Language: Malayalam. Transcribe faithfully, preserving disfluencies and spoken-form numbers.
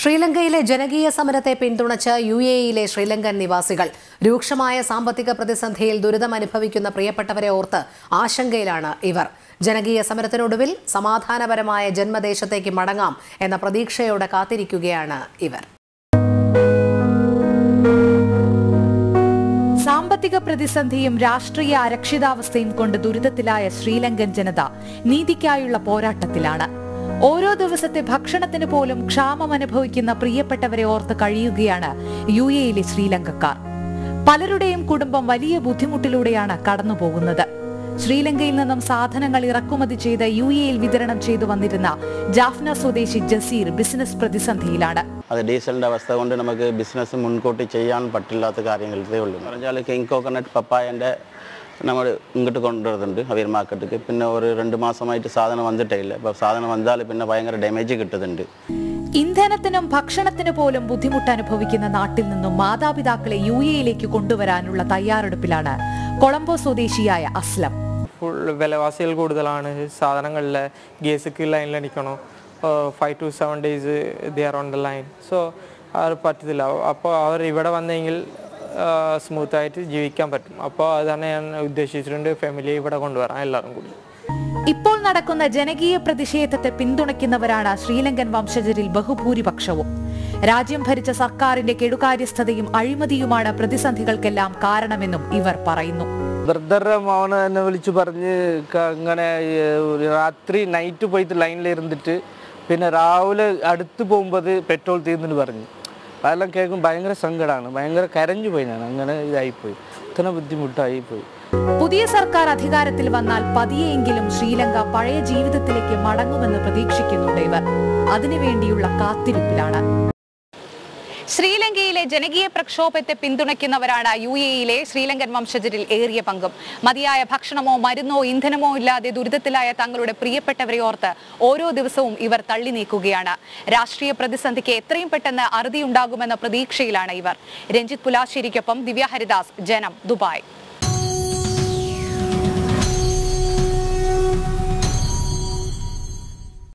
ശ്രീലങ്കയിലെ ജനകീയ സമരത്തെ പിന്തുണച്ച് യു എ ഇയിലെ ശ്രീലങ്കൻ നിവാസികൾ രൂക്ഷമായ സാമ്പത്തിക പ്രതിസന്ധിയിൽ ദുരിതമനുഭവിക്കുന്ന പ്രിയപ്പെട്ടവരെ ഓർത്ത് ആശങ്കയിലാണ് ഇവർ. ജനകീയ സമരത്തിനൊടുവിൽ സമാധാനപരമായ ജന്മദേശത്തേക്ക് മടങ്ങാം എന്ന പ്രതീക്ഷയോടെ കാത്തിരിക്കുകയാണ് ഇവർ. സാമ്പത്തിക പ്രതിസന്ധിയും രാഷ്ട്രീയ അരക്ഷിതാവസ്ഥയും കൊണ്ട് ദുരിതത്തിലായ ശ്രീലങ്കൻ ജനത നീതിക്കായുള്ള പോരാട്ടത്തിലാണ്. ഓരോ ദിവസത്തെ ഭക്ഷണത്തിന് പോലും ക്ഷാമം അനുഭവിക്കുന്ന പ്രിയപ്പെട്ടവരെ ഓർത്ത് കഴിയുകയാണ് യു എയിലെ ശ്രീലങ്കക്കാർ. പലരുടെയും കുടുംബം വലിയ ബുദ്ധിമുട്ടിലൂടെയാണ് കടന്നുപോകുന്നത്. ശ്രീലങ്കയിൽ നിന്നും സാധനങ്ങൾ ഇറക്കുമതി ചെയ്ത് യു എയിൽ വിതരണം ചെയ്തു വന്നിരുന്ന ജാഫ്ന സ്വദേശി ജസീർ ബിസിനസ് പ്രതിസന്ധിയിലാണ്. അത് ഡീസലിന്റെ അവസ്ഥ കൊണ്ട് നമുക്ക് ബിസിനസ് മുൻകൂട്ടി ചെയ്യാൻ പറ്റില്ലാത്ത കാര്യങ്ങളേ ഉള്ളൂ. പറഞ്ഞാൽ കിങ് കോക്കനട്ട് പപ്പായൻ്റെ നമ്മൾ ഇങ്ങോട്ട് കൊണ്ടുവരുന്നുണ്ട് അവർ മാർക്കറ്റിക്ക്. പിന്നെ ഒരു രണ്ട് മാസമായിട്ട് സാധനം വന്നിട്ടേ ഇല്ല. അപ്പോൾ സാധനം വന്നാൽ പിന്നെ ഭയങ്കര ഡാമേജ് കിട്ടുന്നുണ്ട്. ഇന്ധനത്തിനും ഭക്ഷണത്തിന് പോലും ബുദ്ധിമുട്ട് അനുഭവിക്കുന്ന നാട്ടിൽ നിന്നും മാതാപിതാക്കളെ യു എയിലേക്ക് കൊണ്ടുവരാനുള്ള തയ്യാറെടുപ്പിലാണ് കൊളംബോ സ്വദേശിയായ അസ്ലം. വിലവാസികൾ കൂടുതലാണ്. സാധനങ്ങളിലെ ഗ്യാസൊക്കെ ലൈനിൽ നിൽക്കണം. Five to seven days they are on the line. So അവർ പറ്റത്തില്ല. അപ്പോൾ അവർ ഇവിടെ വന്നെങ്കിൽ സ്മൂത്തായിട്ട് ജീവിക്കാൻ പറ്റും. അപ്പോൾ അതാണ് ഞാൻ ഉദ്ദേശിച്ചിട്ടുണ്ട്, ഫാമിലിയെ ഇവിടെ കൊണ്ടുവരാൻ എല്ലാവരും കൂടി. ഇപ്പോൾ നടക്കുന്ന ജനകീയ പ്രതിഷേധത്തെ പിന്തുണയ്ക്കുന്നവരാണ് ശ്രീലങ്കൻ വംശജരിൽ ബഹുഭൂരിപക്ഷവും. രാജ്യം ഭരിച്ച സർക്കാരിന്റെ കെടുകാര്യസ്ഥതയും അഴിമതിയുമാണ് പ്രതിസന്ധികൾക്കെല്ലാം കാരണമെന്നും ഇവർ പറയുന്നു. ബ്രദറെ എന്നെ വിളിച്ചു പറഞ്ഞ് അങ്ങനെ രാത്രി നൈറ്റ് പോയിട്ട് ലൈനിലിരുന്നിട്ട് പിന്നെ രാവിലെ അടുത്ത് പോകുമ്പോൾ പെട്രോൾ തീർന്നിട്ട് പറഞ്ഞു. അതെല്ലാം കേൾക്കും ഭയങ്കര സങ്കടമാണ്. ഭയങ്കര കരഞ്ഞു പോയി. ഞാൻ അങ്ങനെ ഇതായിപ്പോയി. ഇത്ര ബുദ്ധിമുട്ടായിപ്പോയി. പുതിയ സർക്കാർ അധികാരത്തിൽ വന്നാൽ പതിയെങ്കിലും ശ്രീലങ്ക പഴയ ജീവിതത്തിലേക്ക് മടങ്ങുമെന്ന് പ്രതീക്ഷിക്കുന്നുണ്ട് ഇവർ. അതിനുവേണ്ടിയുള്ള കാത്തിരിപ്പിലാണ്. ശ്രീലങ്കയിലെ ജനകീയ പ്രക്ഷോഭത്തെ പിന്തുണയ്ക്കുന്നവരാണ് യു എ ഇയിലെ ശ്രീലങ്കൻ വംശജരിൽ ഏറിയ പങ്കും. മതിയായ ഭക്ഷണമോ മരുന്നോ ഇന്ധനമോ ഇല്ലാതെ ദുരിതത്തിലായ തങ്ങളുടെ പ്രിയപ്പെട്ടവരെ ഓർത്ത് ഓരോ ദിവസവും ഇവർ തള്ളി നീക്കുകയാണ്. രാഷ്ട്രീയ പ്രതിസന്ധിക്ക് എത്രയും പെട്ടെന്ന് അറുതിയുണ്ടാകുമെന്ന പ്രതീക്ഷയിലാണ് ഇവർ. രഞ്ജിത്ത് പുലാശ്ശേരിക്കൊപ്പം ദിവ്യ ഹരിദാസ്, ജനം, ദുബായ്.